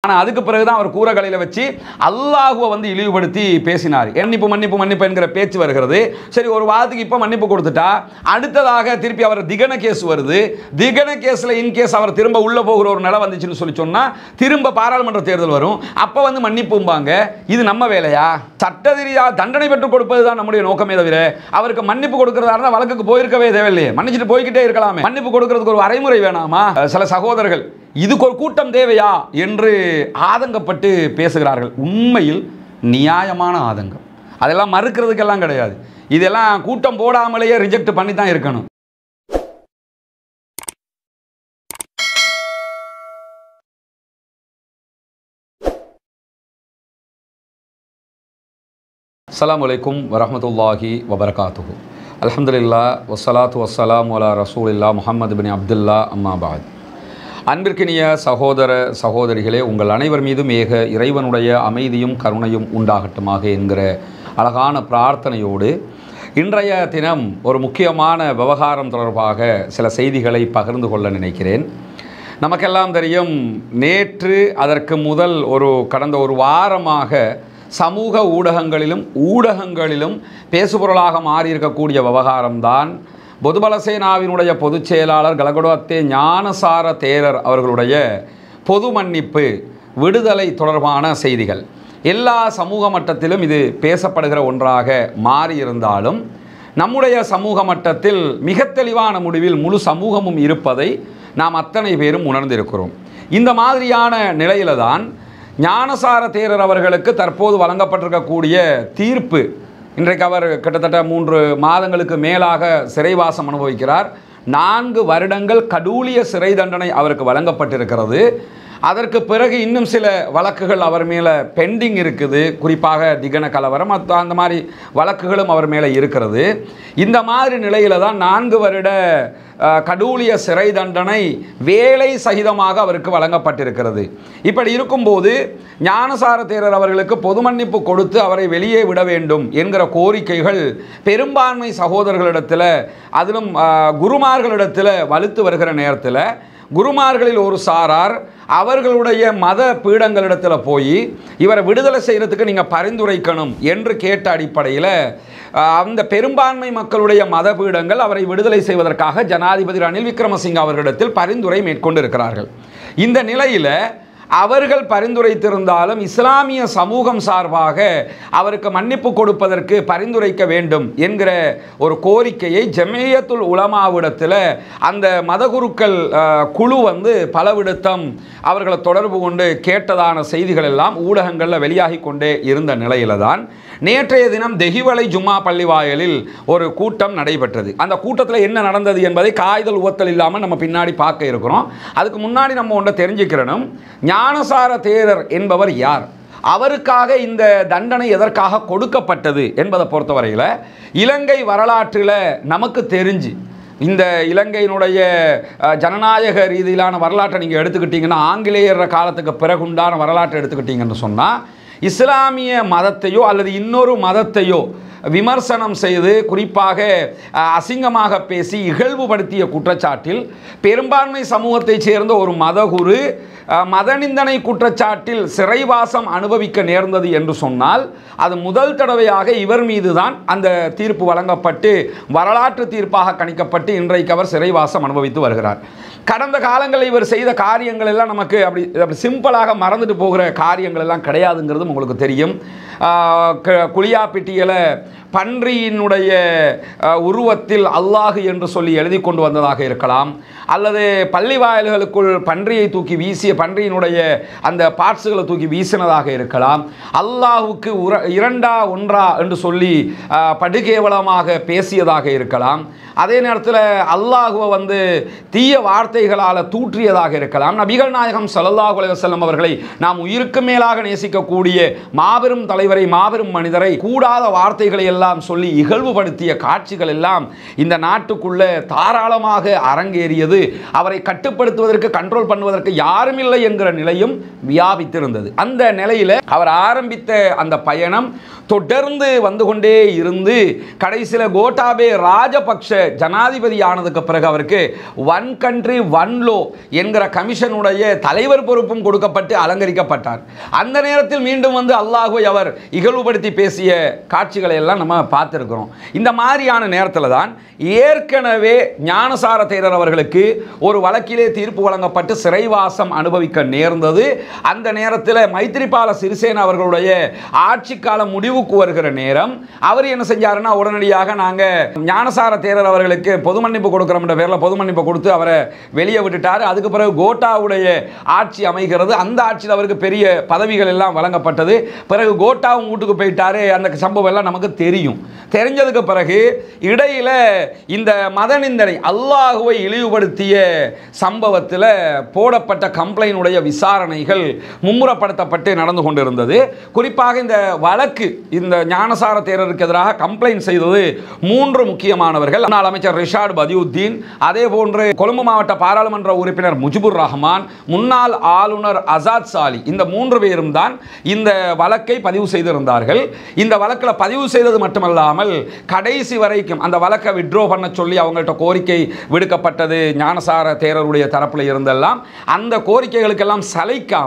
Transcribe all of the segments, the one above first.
ஆனால் அதுக்கு பிறகுதான் அவர் கூரகலையில் வச்சு அல்லாஹுவை வந்து இழிவுபடுத்தி பேசினார். மன்னிப்பு மன்னிப்பு மன்னிப்பு என்கிற பேச்சு வருகிறது. சரி, ஒரு வாரத்துக்கு இப்போ மன்னிப்பு கொடுத்துட்டா அடுத்ததாக திருப்பி அவர் திகன கேஸ் வருது. திகன கேஸில் இன்கேஸ் அவர் திரும்ப உள்ளே போகிற ஒரு நிலை வந்துச்சுன்னு சொல்லி சொன்னால் திரும்ப பாராளுமன்ற தேர்தல் வரும். அப்போ வந்து மன்னிப்பும்பாங்க. இது நம்ம வேலையா? சட்டரீதியாக தண்டனை பெற்றுக் கொடுப்பது தான் நம்முடைய நோக்கமே தவிர அவருக்கு மன்னிப்பு கொடுக்கிறதா இருந்தால் வழக்குக்கு போயிருக்கவே தேவையில்லையே, மன்னிச்சுட்டு போய்கிட்டே இருக்கலாமே. மன்னிப்பு கொடுக்கறதுக்கு ஒரு வரைமுறை வேணாமா? சில சகோதரர்கள் இதுக்கு ஒரு கூட்டம் தேவையா என்று ஆதங்கப்பட்டு பேசுகிறார்கள். உண்மையில் நியாயமான ஆதங்கம், அதெல்லாம் மறுக்கிறதுக்கெல்லாம் கிடையாது. இதெல்லாம் கூட்டம் போடாமலேயே ரிஜெக்ட் பண்ணி தான் இருக்கணும். அஸ்ஸலாமு அலைக்கும் வரஹ்மத்துல்லாஹி வபரகாத்துஹு. அல்ஹம்துலில்லாஹ் வஸ்ஸலாத்து வஸ்ஸலாமு அலா ரசூலில்லாஹ் முஹம்மது பின் அப்துல்லா அம்மா பாத். அன்பிற்கினிய சகோதர சகோதரிகளே, உங்கள் அனைவர் மீதும் ஏக இறைவனுடைய அமைதியும் கருணையும் உண்டாகட்டுமாக என்கிற அழகான பிரார்த்தனையோடு இன்றைய தினம் ஒரு முக்கியமான விவகாரம் தொடர்பாக சில செய்திகளை பகிர்ந்து கொள்ள நினைக்கிறேன். நமக்கெல்லாம் தெரியும், நேற்று அதற்கு முதல் கடந்த ஒரு வாரமாக சமூக ஊடகங்களிலும் பேசுபொருளாக மாறியிருக்கக்கூடிய விவகாரம்தான் பொதுபலசேனாவினுடைய பொதுச் செயலாளர் கலகொடவத்தே ஞானசார தேரர் அவர்களுடைய பொது மன்னிப்பு விடுதலை தொடர்பான செய்திகள். எல்லா சமூக மட்டத்திலும் இது பேசப்படுகிற ஒன்றாக மாறியிருந்தாலும் நம்முடைய சமூக மட்டத்தில் மிக தெளிவான முடிவில் முழு சமூகமும் இருப்பதை நாம் அத்தனை பேரும் உணர்ந்திருக்கிறோம். இந்த மாதிரியான நிலையில தான் ஞானசார தேரர் அவர்களுக்கு தற்போது வழங்கப்பட்டிருக்கக்கூடிய தீர்ப்பு. இன்றைக்கு அவர் கிட்டத்தட்ட 3 மாதங்களுக்கு மேலாக சிறைவாசம் அனுபவிக்கிறார். 4 வருடங்கள் கடூழிய சிறை தண்டனை அவருக்கு வழங்கப்பட்டிருக்கிறது. அதற்கு பிறகு இன்னும் சில வழக்குகள் அவர் மேலே பெண்டிங் இருக்குது. குறிப்பாக திகன கலவரம் அந்த மாதிரி வழக்குகளும் அவர் மேலே இருக்கிறது. இந்த மாதிரி நிலையில் தான் 4 வருட கடூழிய சிறை தண்டனை வேலை சகிதமாக அவருக்கு வழங்கப்பட்டிருக்கிறது. இப்படி இருக்கும்போது ஞானசார தேரர் அவர்களுக்கு பொது மன்னிப்பு கொடுத்து அவரை வெளியே விட வேண்டும் என்கிற கோரிக்கைகள் பெரும்பான்மை சகோதரர்களிடத்தில், அதிலும் குருமார்களிடத்தில் வலுத்து வருகிற நேரத்தில் குருமார்களில் ஒரு சாரார் அவர்களுடைய மத பீடங்களிடத்தில் போய் இவரை விடுதலை செய்கிறதுக்கு நீங்கள் பரிந்துரைக்கணும் என்று கேட்ட அடிப்படையில் அந்த பெரும்பான்மை மக்களுடைய மத பீடங்கள் அவரை விடுதலை செய்வதற்காக ஜனாதிபதி ரணில் விக்ரமசிங்க அவர்களிடத்தில் பரிந்துரை மேற்கொண்டிருக்கிறார்கள். இந்த நிலையில் அவர்கள் பரிந்துரைத்திருந்தாலும் இஸ்லாமிய சமூகம் சார்பாக அவருக்கு மன்னிப்பு கொடுப்பதற்கு பரிந்துரைக்க வேண்டும் என்கிற ஒரு கோரிக்கையை ஜமியத்துல் உலமாவிடத்தில் அந்த மதகுருக்கள் குழு பலவிடத்தம் அவர்களை தொடர்பு கொண்டு கேட்டதான செய்திகள் எல்லாம் ஊடகங்களில் வெளியாகி கொண்டே இருந்த நிலையில தான் நேற்றைய தினம் தெஹிவளை ஜும்மா பள்ளிவாயலில் ஒரு கூட்டம் நடைபெற்றது. அந்த கூட்டத்தில் என்ன நடந்தது என்பதை காய்தல் உவத்தல் இல்லாமல் நம்ம பின்னாடி பார்க்க இருக்கிறோம். அதுக்கு முன்னாடி நம்ம ஒன்றை தெரிஞ்சுக்கிறணும். ஞானசார தேரர் என்பவர் யார், அவருக்காக இந்த தண்டனை எதற்காக கொடுக்கப்பட்டது என்பதை பொறுத்தவரையில் இலங்கை வரலாற்றில் நமக்கு தெரிஞ்சு இந்த இலங்கையினுடைய ஜனநாயக ரீதியிலான வரலாற்றை நீங்கள் எடுத்துக்கிட்டீங்கன்னா, ஆங்கிலேயர் காலத்துக்கு பிறகுண்டான வரலாற்றை எடுத்துக்கிட்டீங்கன்னு சொன்னால் இஸ்லாமிய மதத்தையோ அல்லது இன்னொரு மதத்தையோ விமர்சனம் செய்து குறிப்பாக அசிங்கமாக பேசி இகழ்வுபடுத்திய குற்றச்சாட்டில் பெரும்பான்மை சமூகத்தைச் சேர்ந்த ஒரு மதகுரு மதநிந்தனை குற்றச்சாட்டில் சிறைவாசம் அனுபவிக்க நேர்ந்தது என்று சொன்னால் அது முதல் தடவையாக இவர் மீது தான் அந்த தீர்ப்பு வழங்கப்பட்டு வரலாற்று தீர்ப்பாக கணிக்கப்பட்டு இன்றைக்கு அவர் சிறைவாசம் அனுபவித்து வருகிறார். கடந்த காலங்களில் இவர் செய்த காரியங்கள் எல்லாம் நமக்கு அப்படி சிம்பிளாக மறந்துட்டு போகிற காரியங்கள் எல்லாம் கிடையாதுங்கிறதும் உங்களுக்கு தெரியும். குளியாப்பிட்டியில் பன்றியினுடைய உருவத்தில் அல்லாஹ் என்று சொல்லி எழுதி கொண்டு வந்ததாக இருக்கலாம், அல்லது பள்ளி வாயில்களுக்குள் பன்றியை தூக்கி வீசிய பன்றியினுடைய அந்த பார்ட்ஸுகளை தூக்கி வீசினதாக இருக்கலாம், அல்லாஹுக்கு இரண்டா ஒன்றா என்று சொல்லி படுகேவலமாக பேசியதாக இருக்கலாம், அதே நேரத்தில் அல்லாஹுவை தீய வார்த்தைகளால் தூற்றியதாக இருக்கலாம். நபிகள் நாயகம் ஸல்லல்லாஹு அலைஹி வஸல்லம் அவர்களை நாம் உயிருக்கு மேலாக நேசிக்கக்கூடிய மாபெரும் தலைவரை, மாபெரும் மனிதரை கூடாத வார்த்தைகளை எல்லாம் சொல்லி இகழ்வுபடுத்திய காட்சிகள் எல்லாம் இந்த நாட்டுக்குள்ளே தாராளமாக அரங்கேறியது. அவரை கட்டுப்படுத்துவதற்கு, கண்ட்ரோல் பண்ணுவதற்கு யாரும் இல்லை என்கிற நிலையும் வியாபித்திருந்தது. அந்த நிலையில் அவர் ஆரம்பித்த அந்த பயணம் தொடர்ந்து வந்து கொண்டே இருந்து கடைசியில் கோட்டாபே ராஜபக்ஷ ஜனாதிபதி ஆனதுக்கு பிறகு அவருக்கு ஒன் கண்ட்ரி வன்லோ என்கிற கமிஷனுடைய தலைவர் பொறுப்பும் கொடுக்கப்பட்டு அலங்கரிக்கப்பட்டார். அந்த நேரத்தில் மீண்டும் வந்து அல்லாஹ்வை அவர் இகழ்வுபடுத்தி பேசிய காட்சிகளை எல்லாம் நம்ம பார்த்திருக்கிறோம். இந்த மாதிரியான நேரத்தில் தான் ஏற்கனவே ஞானசார தேரர் அவர்களுக்கு ஒரு வழக்கிலே தீர்ப்பு வழங்கப்பட்டு சிறைவாசம் அனுபவிக்க நேர்ந்தது. அந்த நேரத்தில் மைத்ரிபால சிறிசேன அவர்களுடைய ஆட்சி காலம் முடிவுக்கு வருகிற நேரம் அவர் என்ன செஞ்சாருன்னா, உடனடியாக நாங்கள் ஞானசார தேரர் அவர்களுக்கு பொது மன்னிப்பு கொடுக்கிறோம் என்ற பேரில் பொது மன்னிப்பு கொடுத்து அவரை வெளியே விட்டுட்டார். அதுக்கு பிறகு கோட்டாவுடைய ஆட்சி அமைகிறது. அந்த ஆட்சியில் அவருக்கு பெரிய பதவிகள் எல்லாம் வழங்கப்பட்டது. பிறகு கோட்டாவும் வீட்டுக்கு போயிட்டாரு. அந்த சம்பவம் எல்லாம் நமக்கு தெரியும். தெரிஞ்சதுக்கு பிறகு இடையில இந்த மத நிந்தனை அல்லாஹ்வை இழிவுபடுத்திய சம்பவத்தில் போடப்பட்ட கம்ப்ளைனுடைய விசாரணைகள் மும்முரப்படுத்தப்பட்டு நடந்து கொண்டிருந்தது. குறிப்பாக இந்த வழக்கு இந்த ஞானசார தேரருக்கு எதிராக கம்ப்ளைண்ட் செய்தது 3 முக்கியமானவர்கள். முன்னாள் அமைச்சர் ரிஷாட் பதியுத்தீன், அதே போன்று கொழும்பு மாவட்ட பாராளுமன்ற உறுப்பினர் முஜிபுர் ரஹ்மான், முன்னாள் ஆளுநர் அசாத் சாலி, இந்த 3 பேரும் தான் இந்த வழக்கை பதிவு செய்திருந்தார்கள். இந்த வழக்கில் பதிவு செய்தது மட்டுமல்லாமல் கடைசி வரைக்கும் அந்த வழக்கை விட்ரோ பண்ண சொல்லி அவங்கள்ட்ட கோரிக்கை விடுக்கப்பட்டது ஞானசார தேரருடைய தரப்பில் இருந்தெல்லாம். அந்த கோரிக்கைகளுக்கெல்லாம் சளைக்காம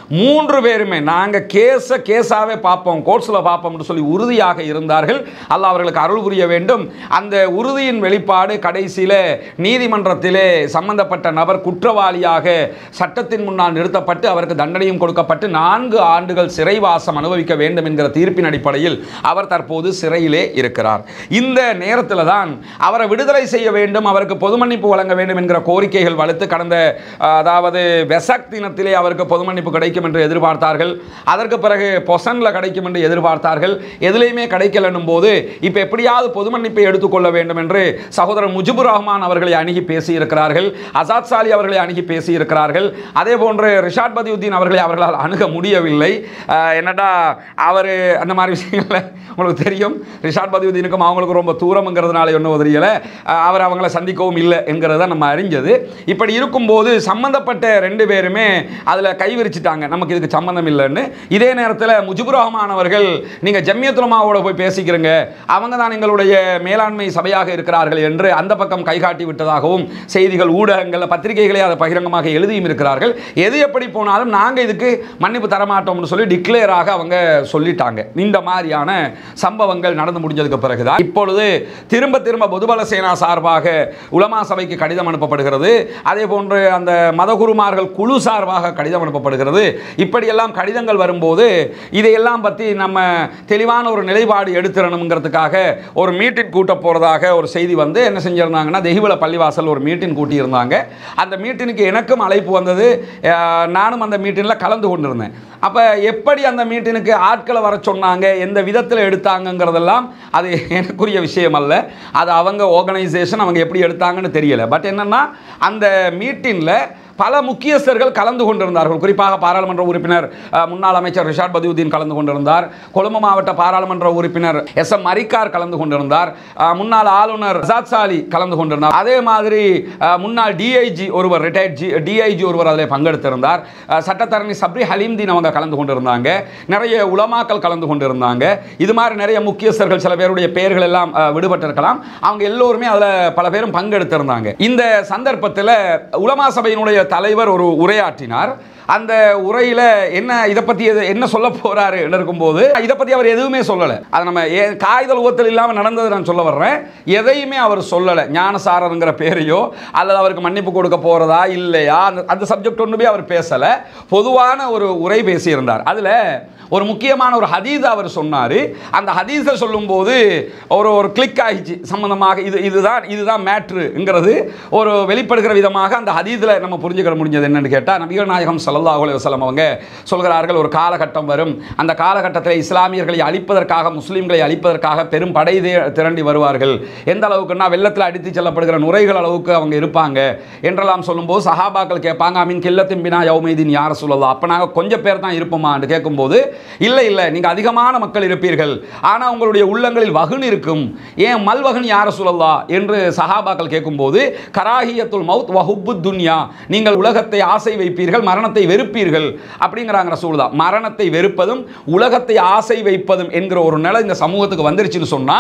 3 பேருமே நாங்கள் கேஸாவே பார்ப்போம், கோர்ட்ஸில் பார்ப்போம்னு சொல்லி உறுதியாக இருந்தார்கள். அல்லாஹ் அவர்களுக்கு அருள் புரிய வேண்டும். அந்த உறுதியின் வெளிப்பாடு கடைசியில் நீதிமன்றத்திலே சம்பந்தப்பட்ட நபர் குற்றவாளியாக சட்டத்தின் முன்னால் நிறுத்தப்பட்டு அவருக்கு தண்டனையும் கொடுக்கப்பட்டு 4 ஆண்டுகள் சிறைவாசம் அனுபவிக்க வேண்டும் என்கிற தீர்ப்பின் அடிப்படையில் அவர் தற்போது சிறையிலே இருக்கிறார். இந்த நேரத்தில் தான் அவரை விடுதலை செய்ய வேண்டும், அவருக்கு பொது மன்னிப்பு வழங்க வேண்டும் என்கிற கோரிக்கைகள் வலுத்து கடந்த அதாவது வெசாக் தினத்திலே அவருக்கு பொது மன்னிப்பு கிடைக்கும் என்று எதிர்பார்த்தார்கள். அதற்கு பிறகு பொசன்ல கிடைக்கும் என்று எதிர்பார்த்தார்கள். எதிலையுமே கிடைக்கல என்னும் போது இப்போ எப்படியாவது பொது மன்னிப்பை எடுத்துக்கொள்ள வேண்டும் என்று சகோதரர் முஜிபுர் ரஹ்மான் அவர்களை அணுகி பேசியிருக்கிறார்கள். அசாத் சாலி அவர்களை அணுகி பேசியிருக்கிறார்கள். அதே போன்று ரிஷாட் பதியுத்தீன் அவர்களை அவர்களால் அணுக முடியவில்லை. என்னடா அவர் அந்த மாதிரி விஷயங்கள உங்களுக்கு தெரியும். ரிஷாட் பதியுத்தீனுக்கும் அவங்களுக்கு ரொம்ப தூரம்ங்கிறதுனால ஒன்றும் தெரியல, அவர் அவங்கள சந்திக்கவும் இல்லை என்கிறத நம்ம அறிஞ்சது. இப்படி இருக்கும்போது சம்பந்தப்பட்ட 2 பேருமே அதில் கைவிரிச்சிட்டாங்க, நமக்கு இதுக்கு சம்பந்தம் இல்லைன்னு. இதே நேரத்தில் முஜிபுர் ரஹ்மான் அவர்கள் நீங்கள் ஜம்மியத்துல் உலமாவோட போய் பேசிக்கிறீங்க, அவங்க தான் எங்களுடைய மேலாண்மை சபையாக இருக்கிறார்கள் என்று அந்த பக்கம் கைகாட்டி விட்டதாகவும் செய்திகள் ஊடகங்கள் பத்திரிகைகளே அதை பகிரங்கமாக எழுதியும் இருக்கிறார்கள். எது எப்படி போனாலும் நாங்கள் இதுக்கு மன்னிப்பு தரமாட்டோம்னு சொல்லி டிக்ளேராக அவங்க சொல்லிட்டாங்க. இந்த மாதிரியான சம்பவங்கள் நடந்து முடிஞ்சதுக்கு பிறகுதான் இப்பொழுது திரும்ப பொதுபல சேனா சார்பாக உலமா சபைக்கு கடிதம் அனுப்பப்படுகிறது. அதே போன்று அந்த மதகுருமார்கள் குழு சார்பாக கடிதம் அனுப்பப்படுகிறது. இப்படியெல்லாம் கடிதங்கள் வரும்போது இதையெல்லாம் பற்றி நம்ம தெளிவான ஒரு நிலைப்பாடு எடுத்துறணுங்கிறதுக்காக ஒரு மீட்டிங் கூட்ட போகிறதாக ஒரு செய்தி வந்து என்ன செஞ்சிருந்தாங்கன்னா, தெஹிவல பள்ளிவாசல் ஒரு மீட்டிங் கூட்டியிருந்தாங்க. அந்த மீட்டினுக்கு எனக்கும் அழைப்பு வந்தது. நானும் அந்த மீட்டிங்கில் கலந்து கொண்டிருந்தேன். அப்போ எப்படி அந்த மீட்டினுக்கு ஆட்களை வர சொன்னாங்க, எந்த விதத்தில் எடுத்தாங்கங்கிறதெல்லாம் அது எனக்குரிய விஷயம் அல்ல. அது அவங்க ஆர்கனைசேஷன் அவங்க எப்படி எடுத்தாங்கன்னு தெரியல. பட் என்னன்னா, அந்த மீட்டிங்கில் பல முக்கியஸ்தர்கள் கலந்து கொண்டிருந்தார்கள். குறிப்பாக பாராளுமன்ற உறுப்பினர் முன்னாள் அமைச்சர் ரிஷாட் பதியுத்தீன் கலந்து கொண்டிருந்தார். கொழும்பு மாவட்ட பாராளுமன்ற உறுப்பினர் SM மரிக்கார் கலந்து கொண்டிருந்தார். முன்னாள் ஆளுநர் அசாத் சாலி கலந்து கொண்டிருந்தார். அதே மாதிரி முன்னாள் DIG ஒருவர், ரிட்டையர்ட் DIG ஒருவர் அதில் பங்கெடுத்திருந்தார். சட்டத்தரணி சப்ரி ஹலீம்தீன் அவங்க கலந்து கொண்டிருந்தாங்க. நிறைய உலமாக்கள் கலந்து கொண்டிருந்தாங்க. இது மாதிரி நிறைய முக்கியஸ்தர்கள், சில பேருடைய பெயர்கள் எல்லாம் விடுபட்டிருக்கலாம். அவங்க எல்லோருமே அதில் பல பேரும் பங்கெடுத்திருந்தாங்க. இந்த சந்தர்ப்பத்தில் உலமா சபையினுடைய தலைவர் ஒரு உரையாற்றினார். அந்த உரையில் என்ன இதை பற்றி என்ன சொல்ல போறாரு இருக்கும்போது இதை பற்றி அவர் எதுவுமே சொல்லலை. அதை நம்ம காய்தல் ஊத்தல் இல்லாமல் நடந்தது நான் சொல்ல வர்றேன். எதையுமே அவர் சொல்லலை. ஞானசாரங்கிற பேரையோ அல்லது அவருக்கு மன்னிப்பு கொடுக்க போறதா இல்லையா அந்த சப்ஜெக்ட் ஒன்றுமே அவர் பேசலை. பொதுவான ஒரு உரை பேசியிருந்தார். அதில் ஒரு முக்கியமான ஒரு ஹதீஸ் அவர் சொன்னார். அந்த ஹதீஸை சொல்லும்போது ஒரு கிளிக் ஆகிச்சு சம்பந்தமாக. இதுதான் மேட்ருங்கிறது ஒரு வெளிப்படுகிற விதமாக அந்த ஹதீஸில் நம்ம புரிஞ்சுக்கிற முடிஞ்சது. என்னன்னு கேட்டால், நபிகள் நாயகம் ஸல்லல்லாஹு அலைஹி வஸல்லம் அவங்க சொல்கிறார்கள், ஒரு காலகட்டம் வரும், அந்த காலகட்டத்தில் இஸ்லாமியர்களை அழிப்பதற்காக, முஸ்லீம்களை அழிப்பதற்காக பெரும் படை திரண்டி வருவார்கள். எந்த அளவுக்குன்னா வெள்ளத்தில் அடித்து செல்லப்படுகிற நுரைகள் அளவுக்கு அவங்க இருப்பாங்க என்றெல்லாம் சொல்லும்போது சஹாபாக்கள் கேட்பாங்க, அமீன் கில்லத்தின் பினா யௌமைதீன் யா ரசூலல்லாஹ், அப்போ நாங்கள் கொஞ்சம் பேர் தான் இருப்போமா என்று கேட்கும்போது, இல்லை நீங்கள் அதிகமான மக்கள் இருப்பீர்கள், ஆனால் உங்களுடைய உள்ளங்களில் வகுன் இருக்கும், ஏன் மல்வகுன் யா ரசூலல்லாஹ் என்று சஹாபாக்கள் கேட்கும்போது, கராஹியத்துல் மௌத் வஹுப்புத் துன்யா, நீங்கள் உலகத்தை ஆசை வைப்பீர்கள், மரணத்தை வெறுப்பீர்கள் அப்படிங்கிறாங்க ரசூலுல்லாஹ். மரணத்தை வெறுப்பதும் உலகத்தை ஆசை வைப்பதும் என்கிற ஒரு நிலை இந்த சமூகத்துக்கு வந்துருச்சுன்னு சொன்னால்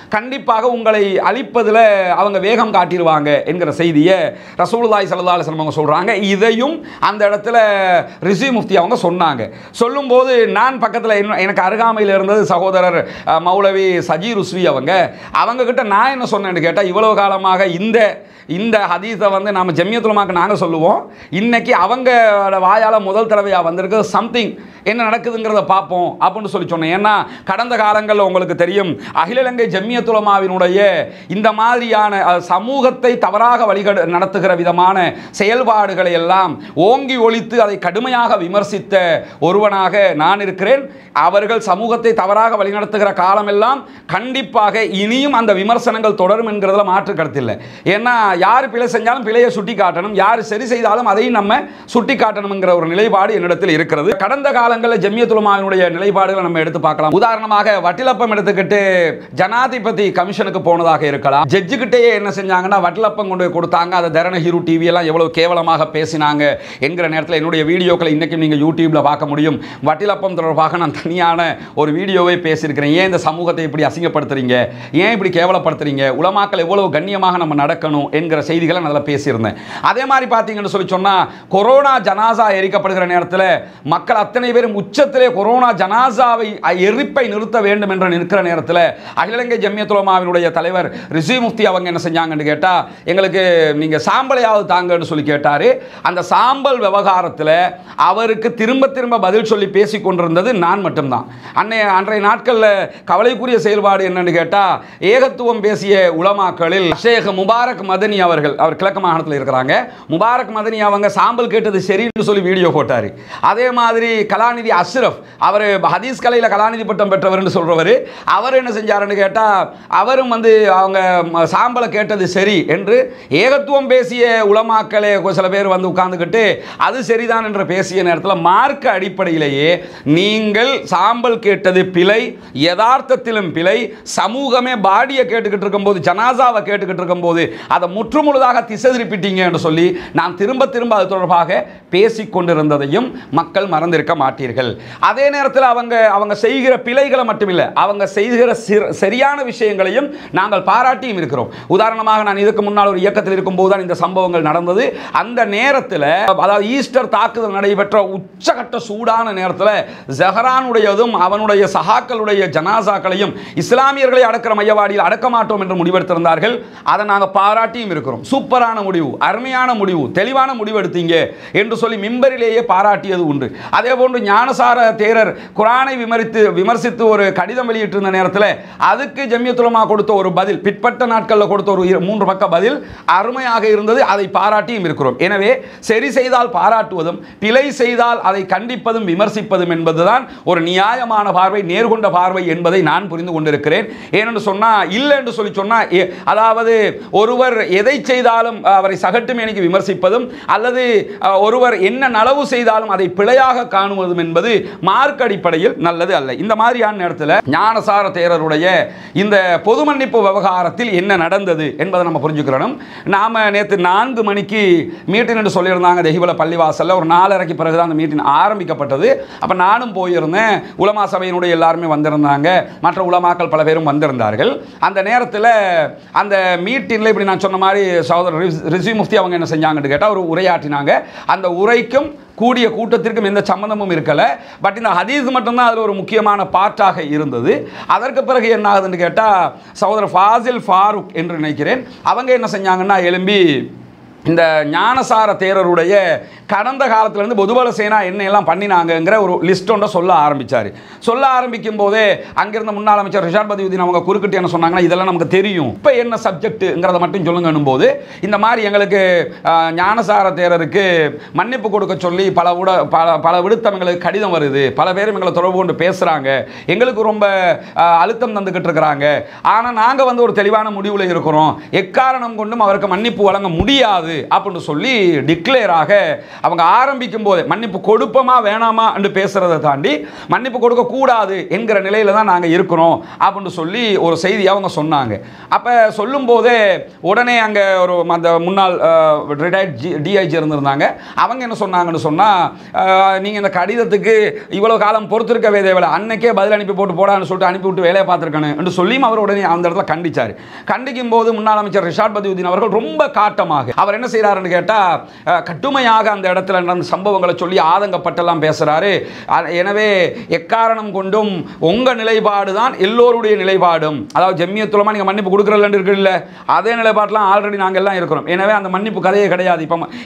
கண்டிப்பாக உங்களை அழிப்பதில் அவங்க வேகம் காட்டிடுவாங்க என்கிற செய்தியை ரசூலுல்லாஹி ஸல்லல்லாஹு அலைஹி வஸல்லம் அவங்க சொல்கிறாங்க. இதையும் அந்த இடத்துல ரிஸ்வி முஃப்தி அவங்க சொன்னாங்க. சொல்லும்போது நான் பக்கத்தில் எனக்கு அருகாமையில் இருந்தது சகோதரர் மௌலவி சஜீர் ருஸ்வி அவங்க கிட்ட நான் என்ன சொன்னேன்னு கேட்டால், இவ்வளவு காலமாக இந்த ஹதீஸை வந்து நம்ம ஜமியத்துல் உலமாக்கு நாங்கள் சொல்லுவோம், இன்னைக்கு அவங்களோட வாயால் முதல் தடவையாக வந்திருக்கு சம்திங் என்ன நடக்குதுங்கிறத பார்ப்போம் அப்படின்னு சொல்லி சொன்னேன். ஏன்னா கடந்த காலங்களில் உங்களுக்கு தெரியும், அகில இலங்கை ஜமியத்துல் உலமாவினுடைய இந்த மாதிரியான சமூகத்தை தவறாக நடத்துகிற விதமான செயல்பாடுகளை எல்லாம் ஓங்கி ஒழித்து அதை கடுமையாக விமர்சித்த ஒருவனாக நான் இருக்கிறேன். அவர்கள் சமூகத்தை தவறாக வழிநடத்துகிற காலமெல்லாம் கண்டிப்பாக இனியும் அந்த விமர்சனங்கள் தொடரும் என்கிறதுல மாற்று கருத்தில்லை. ஏன்னா யார் பிழை செஞ்சாலும் பிழையை சுட்டி காட்டணும், யார் சரி செய்தாலும் அதையும் நம்ம சுட்டி காட்டணுங்கிற ஒரு நிலைப்பாடு என்னிடத்தில் இருக்கிறது. கடந்த காலங்களில் ஜமியத்துல் உலமாவினுடைய நிலைப்பாடுகளை நம்ம எடுத்து பார்க்கலாம். உதாரணமாக வட்டிலப்பம் எடுத்துக்கிட்டு ஜனாதிபதி கமிஷனுக்கு போனதாக இருக்கலாம். ஜட்ஜுக்கிட்டேயே என்ன செஞ்சாங்கன்னா வட்டிலப்பம் கொண்டு போய் கொடுத்தாங்க. அதை தரணஹீரு டிவி எல்லாம் எவ்வளவு கேவலமாக பேசினாங்க என்கிற நேரத்தில் என்னுடைய வீடியோக்களை இன்றைக்கும் நீங்கள் யூடியூப்பில் பார்க்க முடியும். வட்டிலப்பம் தொடர்பாக நான் தனியான ஒரு வீடியோவை பேசியிருக்கிறேன். ஏன் இந்த சமூகத்தை இப்படி அசிங்கப்படுத்துறீங்க, ஏன் இப்படி கேவலப்படுத்துறீங்க, உலமாக்கள் எவ்வளவு கண்ணியமாக நம்ம நடக்கணும் என்கிற செய்திகளை நல்லா பேசியிருந்தேன். அதே மாதிரி பார்த்தீங்கன்னு சொல்லி சொன்னால், கொரோனா ஜனாசா எரிக்கப்படுகிற நேரத்தில் மக்கள் அத்தனை பேரும் உச்சத்திலே கொரோனா ஜனாசாவை எரிப்பை நிறுத்த வேண்டும் என்று நிற்கிற நேரத்தில் அகில இலங்கை ஜமியத்துல் உலமாவினுடைய தலைவர் ரிஸ்வி முஃப்தி அவங்க என்ன செஞ்சாங்கன்னு கேட்டால், எங்களுக்கு நீங்கள் சாம்பலையாவது தாங்கன்னு சொல்லி கேட்டார். அந்த சாம்பல் விவகாரத்தில் அவருக்கு திரும்ப திரும்ப பதில் சொல்லி பேசி கொண்டிருந்தது நான் மட்டும்தான். அன்றைய நாட்களில் கவலைக்குரிய செயல்பாடு என்னன்னு கேட்டால், ஏகத்துவம் பேசிய உலமாக்களில் ஷேக் முபாரக் மதனி அவர் கிழக்கு மாகாணத்தில் இருக்கிறாங்க. முபாரக் மதனி அவங்க சாம்பல் கேட்டது சரின்னு சொல்லி வீடியோ போட்டார். அதே மாதிரி கலாநிதி அஷ்ரஃப், அவர் ஹதீஸ் கலையில் கலாநிதி பட்டம் பெற்றவர் சொல்றவர், அவர் என்ன செஞ்சாருன்னு கேட்டால், அவரும் வந்து அவங்க சாம்பலை கேட்டது சரி என்று ஏகத்துவம் பேசிய உலமாக்களே சில பேர் வந்து உட்கார்ந்துக்கிட்டு அது சரிதான் என்று பேசிய நேரத்தில் மார்க்க அடிப்படையிலேயே நீங்கள் சாம்பல் கேட்டது பிழை, யதார்த்தத்திலும் பிழை, சமூகமே பாடியை கேட்டுக்கிட்டு இருக்கும்போது ஜனாசாவை கேட்டுக்கிட்டு இருக்கும்போது அதை முற்றுமுழுதாக திசை திருப்பிட்டீங்க என்று சொல்லி நான் திரும்ப திரும்ப அது தொடர்பாக பேசிக் கொண்டிருந்ததையும் மக்கள் மறந்திருக்க மாட்டீர்கள். அதே நேரத்தில் அவங்க செய்கிற பிழைகளை மட்டுமில்லை, அவங்க செய்கிற சரியான விஷயங்களையும் நாங்கள் பாராட்டியும் இருக்கிறோம். உதாரணமாக நான் இதுக்கு முன்னால் ஒரு இயக்கத்தில் இருக்கும்போது தான் இந்த சம்பவங்கள் நடந்தது. அந்த நேரத்தில், அதாவது ஈஸ்டர் தாக்குதல் நடைபெற்ற உச்சகட்ட சூடான நேரத்தில் ஜஹரானுடையதும் அவனுடைய சஹாக்களுடைய ஜனாசாக்களையும் இஸ்லாமியர்களை அடக்கிற மையவாடியில் அடக்க மாட்டோம் என்று முடிவெடுத்திருந்தார்கள். அதை நாங்கள் பாராட்டியும் இருக்கிறோம். சூப்பரான முடிவு, அருமையான முடிவு, தெளிவான முடிவு எடுத்தீங்க என்று சொல்லி மிம்பரிலேயே பாராட்டியது உண்டு. அதே போன்று ஞானசார தேரர் குர்ஆனை விமர்சித்து ஒரு கடிதம் வெளியிட்டிருந்த நேரத்தில் அதுக்கு ஜமியத்துல் உலமா கொடுத்த ஒரு பதில், பிற்பட்ட நாட்களில் கொடுத்த ஒரு 3 பக்க பதில் அருமையாக இருந்தது. அதை பாராட்டியும் இருக்கிறோம். எனவே சரி செய்தால் பாராட்டுவதும், பிழை செய்தால் அதை கண்டிப்பதும் விமர்சிப்பதும் என்பதுதான் ஒரு நியாயமான பார்வை, நேர்கொண்ட பார்வை என்பதை நான் புரிந்து கொண்டிருக்கிறேன். ஏனென்று சொன்னால், இல்லை என்று சொல்லி சொன்னால், அதாவது ஒருவர் எதை செய்தாலும் அவரை சகட்டு மேனிக்கு விமர்சிப்பதும் அல்லது ஒருவர் என்ன நலவு செய்தாலும் அதை பிழையாக காணுவதும் என்பது மார்க்க அடிப்படையில் நல்லது அல்ல. இந்த மாதிரியான நேரத்தில் ஞானசார தேரருடைய இந்த பொது மன்னிப்பு விவகாரத்தில் என்ன நடந்தது என்பதை நம்ம புரிஞ்சுக்கிறோம். நாம நேற்று 4 மணிக்கு மீட்டிங் என்று சொல்லியிருந்தாங்க தெஹிவல பள்ளிவாசலில். ஒரு 4:30க்கு பிறகுதான் அந்த மீட்டிங் ஆரம்பிக்கப்பட்டது. அப்போ நானும் போயிருந்தேன். உலமா சபையினுடைய எல்லாருமே வந்திருந்தாங்க, மற்ற உலமாக்கள் பல பேரும் வந்திருந்தார்கள். அந்த நேரத்தில் அந்த மீட்டிங்கில் இப்படி நான் சொன்ன மாதிரி சகோதரர் ரிஸ்வி முஃப்தி அவங்க என்ன செஞ்சாங்கன்னு கேட்டால் ஒரு உரையாற்றினாங்க. அந்த உரைக்கும் கூடிய கூட்டத்திற்கும் எந்த சம்பந்தமும் இருக்கல. பட் இந்த ஹதீஸ் மட்டும்தான் அதில் ஒரு முக்கியமான பார்ட்டாக இருந்தது. அதற்கு பிறகு என்ன ஆகுதுன்னு கேட்டால், சகோதரர் ஃபாசில் ஃபாரூக் என்று நினைக்கிறேன், அவங்க என்ன செஞ்சாங்கன்னா எழும்பி இந்த ஞானசார தேரருடைய கடந்த காலத்திலேருந்து பொதுபல சேனா என்னெல்லாம் பண்ணினாங்கங்கிற ஒரு லிஸ்ட் ஒன்றை சொல்ல ஆரம்பித்தார். சொல்ல ஆரம்பிக்கும் போதே அங்கிருந்த முன்னாள் அமைச்சர் ரிஷாட் பதியுதீன் அவங்க குறுக்கிட்டு என்ன சொன்னாங்கன்னா, இதெல்லாம் நமக்கு தெரியும், இப்போ என்ன சப்ஜெக்ட்டுங்கிறத மட்டும் சொல்லுங்கன்னும் போது, இந்த மாதிரி எங்களுக்கு ஞானசார தேரருக்கு மன்னிப்பு கொடுக்க சொல்லி பல விடுத்தம் எங்களுக்கு கடிதம் வருது, பல பேரும் எங்களை தொடர்பு கொண்டு பேசுகிறாங்க, எங்களுக்கு ரொம்ப அழுத்தம் தந்துக்கிட்டு இருக்கிறாங்க. ஆனால் நாங்கள் வந்து ஒரு தெளிவான முடிவில் இருக்கிறோம், எக்காரணம் கொண்டும் அவருக்கு மன்னிப்பு வழங்க முடியாது கூடாது அப்படின்னு சொல்லி டிக்ளேராக அவங்க ஆரம்பிக்கும் போதே மன்னிப்பு கொடுப்போமா வேணாமா என்று பேசுறதை தாண்டி மன்னிப்பு கொடுக்க கூடாது என்கிற நிலையில தான் நாங்கள் இருக்கிறோம் அப்படின்னு சொல்லி ஒரு செய்தி அவங்க சொன்னாங்க. அப்போ சொல்லும் போதே உடனே அங்கே ஒரு அந்த முன்னாள் ரிட்டையர்ட் டிஐஜி இருந்திருந்தாங்க. அவங்க என்ன சொன்னாங்கன்னு சொன்னால், நீங்கள் இந்த கடிதத்துக்கு இவ்வளோ காலம் பொறுத்திருக்கவே தேவையில்லை, அன்னைக்கே பதில் அனுப்பி போட்டு போடான்னு சொல்லிட்டு அனுப்பிவிட்டு வேலையை பார்த்துருக்கணும் என்று சொல்லியும் அவர் உடனே அந்த இடத்துல கண்டிச்சார். கண்டிக்கும் போது முன்னாள் அமைச்சர் ரிஷாட் பதியுதீன் அவர்கள் ரொம்ப காட்டமாக அவர் என்ன செய்கிறாருன்னு கேட்டால், கடுமையாக அந்த இடத்துல நடந்த சம்பவங்களை சொல்லி ஆதங்கப்பட்டெல்லாம் பேசுகிறாரு. எனவே எக்காரணம் கொண்டும் உங்கள் நிலைப்பாடு தான் எல்லோருடைய நிலைப்பாடும், அதாவது ஜம்மியத்துல் உலமா நீங்கள் மன்னிப்பு கொடுக்குறதுல இருக்குல்ல அதே நிலைப்பாட்டெலாம் ஆல்ரெடி நாங்கள் எல்லாம் இருக்கிறோம். எனவே அந்த மன்னிப்பு கதையே கிடையாது.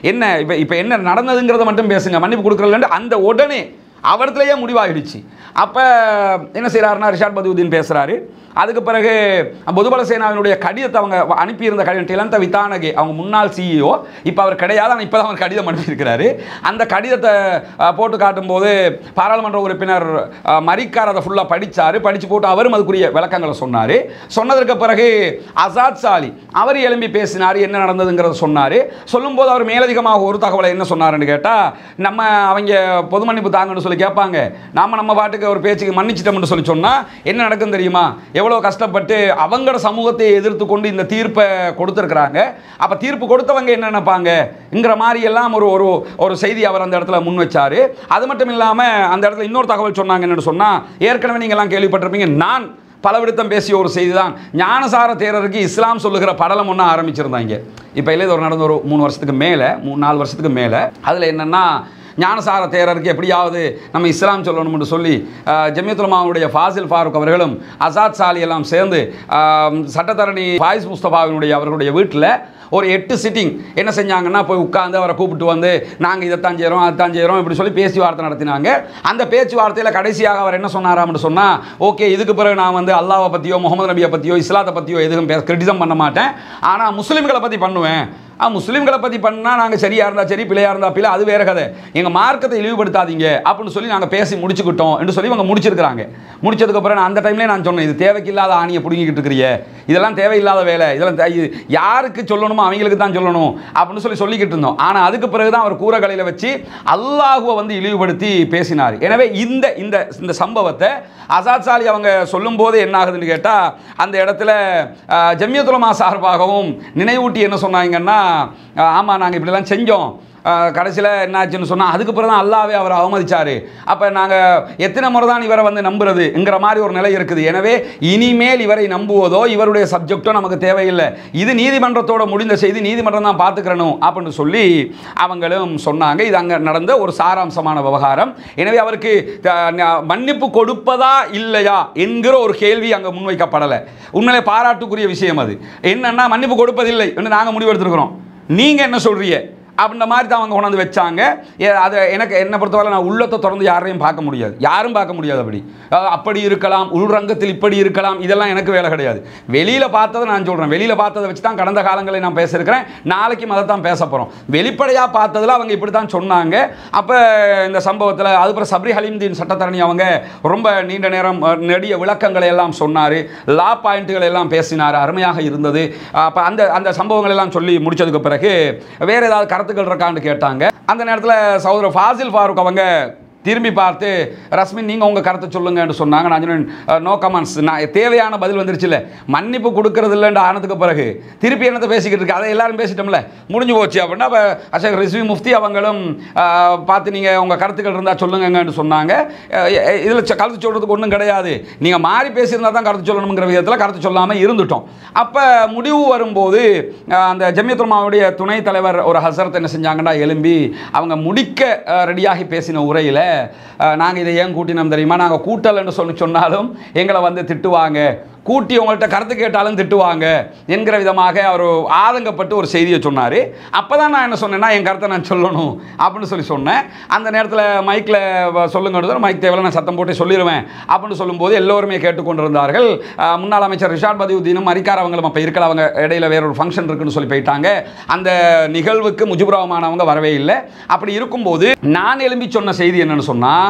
இப்போ என்ன நடந்ததுங்கிறத மட்டும் பேசுங்க, மன்னிப்பு கொடுக்குறதுல அந்த உடனே அவர்கிட்டயே முடிவாகிடுச்சு. அப்போ என்ன செய்கிறாருன்னா ரிஷாட் பதியுதீன் பேசுகிறாரு. அதுக்கு பிறகு பொதுபல சேனாவினுடைய கடிதத்தை அவங்க அனுப்பியிருந்த கடிதம் டிலந்த வித்தானகே அவங்க முன்னாள் சிஇஓ, இப்போ அவர் கிடையாது, ஆனால் இப்போ தான் அவர் கடிதம் அனுப்பியிருக்கிறாரு. அந்த கடிதத்தை போட்டு காட்டும்போது பாராளுமன்ற உறுப்பினர் மரிக்கார் அதை ஃபுல்லாக படித்து போட்டு அவரும் அதுக்குரிய விளக்கங்களை சொன்னார். சொன்னதற்கு பிறகு அசாத் சாலி அவர் எழும்பி பேசினார், என்ன நடந்ததுங்கிறத சொன்னார். சொல்லும்போது அவர் மேலதிகமாக ஒரு தகவலை என்ன சொன்னார்ன்னு கேட்டால், நம்ம அவங்க பொது மன்னிப்பு தாங்கன்னு சொல்லி கேட்பாங்க, நம்ம பாட்டுக்கு ஒரு பேச்சுக்கு மன்னிச்சிட்டோம்னு சொல்லி சொன்னால் என்ன நடக்கும் தெரியுமா, எவ்வளோ கஷ்டப்பட்டு அவங்களோட சமூகத்தை எதிர்த்து கொண்டு இந்த தீர்ப்பை கொடுத்துருக்குறாங்க, அப்போ தீர்ப்பு கொடுத்தவங்க என்ன நினைப்பாங்கங்கிற மாதிரி எல்லாம் ஒரு செய்தி அவர் அந்த இடத்துல முன் வச்சார். அது மட்டும் இல்லாமல் அந்த இடத்துல இன்னொரு தகவல் சொன்னாங்க. என்னென்னு சொன்னால், ஏற்கனவே நீங்கள் எல்லாம் கேள்விப்பட்டிருப்பீங்க, நான் பலவிடத்தம் பேசிய ஒரு செய்தி தான், ஞானசார தேரருக்கு இஸ்லாம் சொல்லுகிற படலம் ஒன்று ஆரம்பிச்சிருந்தாங்க. இப்போ இல்லை ஒரு நடந்த ஒரு 3 வருஷத்துக்கு மேலே 4 வருஷத்துக்கு மேலே. அதில் என்னென்னா, ஞானசார தேரருக்கு எப்படியாவது நம்ம இஸ்லாம் சொல்லணும்னு சொல்லி ஜம்மியத்துல் உலமாவுடைய ஃபாசில் ஃபாரூக் அவர்களும் அசாத் சாலி எல்லாம் சேர்ந்து சட்டத்தரணி ஃபாயிஸ் முஸ்தபாவினுடைய அவர்களுடைய வீட்டில் ஒரு 8 சிட்டிங் என்ன செஞ்சாங்கன்னா, போய் உட்காந்து அவரை கூப்பிட்டு வந்து நாங்கள் இதைத்தான் செய்கிறோம் அதைத்தான் செய்கிறோம் இப்படி சொல்லி பேச்சுவார்த்தை நடத்தினாங்க. அந்த பேச்சுவார்த்தையில் கடைசியாக அவர் என்ன சொன்னாராம்னு சொன்னால், ஓகே இதுக்கு பிறகு நான் வந்து அல்லாஹ்வை பற்றியோ முகமது நபியை பற்றியோ இஸ்லாத்தை பற்றியோ எதுவும் கிரிட்டிசம் பண்ண மாட்டேன், ஆனால் முஸ்லீம்களை பற்றி பண்ணுவேன். முஸ்லீம்களை பற்றி பண்ணால் நாங்கள் சரியாக இருந்தால் சரி, பிள்ளையாக இருந்தால் பிள்ளை, அது வேறு கதை, எங்கள் மார்க்கத்தை இழிவுபடுத்தாதீங்க அப்படின்னு சொல்லி நாங்கள் பேசி முடிச்சுக்கிட்டோம் என்று சொல்லி அவங்க முடிச்சிருக்கிறாங்க. முடிச்சதுக்கப்புறம் நான் அந்த டைம்லேயே நான் சொன்னேன், இது தேவைக்கில்லாத ஆணியை பிடுங்கிக்கிட்டு இருக்கிறீங்க, இதெல்லாம் தேவையில்லாத வேலை, இதெல்லாம் யாருக்கு சொல்லணுமோ அவங்களுக்கு தான் சொல்லணும் அப்படின்னு சொல்லிக்கிட்டு இருந்தோம். ஆனால் அதுக்கு பிறகு தான் அவர் கூரகலையில் வச்சு அல்லாஹுவை வந்து இழிவுபடுத்தி பேசினார். எனவே இந்த சம்பவத்தை அசாத் சாலி அவங்க சொல்லும்போது என்ன ஆகுதுன்னு கேட்டால், அந்த இடத்துல ஜம்மியத்துல் உலமா சார்பாகவும் நினைவூட்டி என்ன சொன்னாங்கன்னா, ஆமாம் நாங்கள் இப்படிலாம் செஞ்சோம், கடைசியில் என்னாச்சுன்னு சொன்னால் அதுக்கு பிறகு தான் அல்லாவே அவரை அவமதிச்சார், அப்போ நாங்கள் எத்தனை முறை தான் இவரை வந்து நம்புறதுங்கிற மாதிரி ஒரு நிலை இருக்குது. எனவே இனிமேல் இவரை நம்புவதோ இவருடைய சப்ஜெக்டோ நமக்கு தேவையில்லை, இது நீதிமன்றத்தோட முடிந்த செய்தி, நீதிமன்றம் தான் பார்த்துக்கிறணும் அப்படின்னு சொல்லி அவங்களும் சொன்னாங்க. இது அங்கே நடந்த ஒரு சாராம்சமான விவகாரம். எனவே அவருக்கு மன்னிப்பு கொடுப்பதா இல்லையா என்கிற ஒரு கேள்வி அங்கே முன்வைக்கப்படலை. உண்மையிலே பாராட்டுக்குரிய விஷயம். அது என்னன்னா, மன்னிப்பு கொடுப்பதில்லை என்று நாங்கள் முடிவெடுத்துருக்கிறோம், நீங்கள் என்ன சொல்கிறீங்க அப்படின்ற மாதிரி தான் அவங்க கொண்டாந்து வச்சாங்க. அதை என்னை பொறுத்தவரை நான் உள்ளத்தை திறந்து யாரையும் பார்க்க முடியாது, யாரும் பார்க்க முடியாது. அப்படி இருக்கலாம், உள்ரங்கத்தில் இப்படி இருக்கலாம், இதெல்லாம் எனக்கு வேலை கிடையாது. வெளியில் பார்த்ததை நான் சொல்கிறேன், வெளியில் பார்த்ததை வச்சு தான் கடந்த காலங்களை நான் பேசியிருக்கிறேன், நாளைக்கும் அதை தான் பேச போகிறோம். வெளிப்படையாக பார்த்ததில் அவங்க இப்படி தான் சொன்னாங்க. அப்போ இந்த சம்பவத்தில் அதுக்கப்புறம் சப்ரி ஹலீம்தீன் சட்டத்தரணி அவங்க ரொம்ப நீண்ட நேரம் நெடிய விளக்கங்களை எல்லாம் சொன்னார், லா பாயிண்ட்டுகள் எல்லாம் பேசினார், அருமையாக இருந்தது. அப்போ அந்த சம்பவங்கள் எல்லாம் சொல்லி முடித்ததுக்கு பிறகு வேறு ஏதாவது கருத்துக்கள் இருக்கான்னு கேட்டாங்க. அந்த நேரத்தில் சகோதரர் ஃபாசில் ஃபாரூக் அவங்க திரும்பி பார்த்து, ரஸ்மின் நீங்கள் உங்கள் கருத்தை சொல்லுங்கன்னு சொன்னாங்க. நான் சொன்னேன், நோ கமெண்ட்ஸ், நான் தேவையான பதில் வந்துருச்சு இல்லை, மன்னிப்பு கொடுக்கறது இல்லைன்னு ஆனதுக்கு பிறகு திருப்பி என்னத்தை பேசிக்கிட்டு இருக்கு, அதை எல்லாரும் பேசிட்டோம்ல, முடிஞ்சு போச்சு அப்படின்னா அப்போ அஷேக் ரிஸ்வி முஃப்தி அவங்களும் பார்த்து நீங்கள் உங்கள் கருத்துக்கள் இருந்தால் சொல்லுங்கன்னு சொன்னாங்க. இதில் கருத்து சொல்கிறதுக்கு ஒன்றும் கிடையாது, நீங்கள் மாறி பேசியிருந்தால் தான் கருத்து சொல்லணுங்கிற விதத்தில் கருத்து சொல்லாமல் இருந்துட்டோம். அப்போ முடிவு வரும்போது அந்த ஜம்மியத்துல் உலமாவுடைய துணைத் தலைவர் ஒரு ஹசரத் என்ன செஞ்சாங்கன்னா, எழும்பி அவங்க முடிக்க ரெடியாகி பேசின உரையில், நாங்கள் இதை ஏன் கூட்டினோம் தெரியுமா, நாங்கள் கூட்டல்னு சொன்னாலும் எங்களை வந்து திட்டுவாங்க, கூட்டி உங்கள்கிட்ட கருத்து கேட்டாலும் திட்டுவாங்க என்கிற விதமாக அவர் ஆதங்கப்பட்டு ஒரு செய்தியை சொன்னார். அப்போ தான் நான் என்ன சொன்னேன்னா, என் கருத்தை நான் சொல்லணும் அப்படின்னு சொன்னேன். அந்த நேரத்தில் மைக்கில் சொல்லுங்கிறது, மைக் தேவையில்ல நான் சத்தம் போட்டு சொல்லிடுவேன் அப்படின்னு சொல்லும்போது எல்லோருமே கேட்டுக்கொண்டிருந்தார்கள். முன்னாள் அமைச்சர் ரிஷாட் பதியுதீனும் மரிக்கார் அவங்களும் அப்போ இருக்கல, அவங்க இடையில வேற ஒரு ஃபங்க்ஷன் இருக்குன்னு சொல்லி போயிட்டாங்க. அந்த நிகழ்வுக்கு முஜிபுர் ரஹ்மான் அவங்க வரவே இல்லை. அப்படி இருக்கும்போது நான் எழும்பி சொன்ன செய்தி என்னன்னு சொன்னால்,